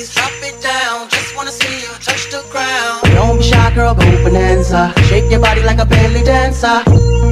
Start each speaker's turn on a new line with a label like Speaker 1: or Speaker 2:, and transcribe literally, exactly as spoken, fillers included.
Speaker 1: please drop it down. Just wanna see you touch the ground.
Speaker 2: Don't be shy, girl, go bonanza. Shake your body like a belly dancer.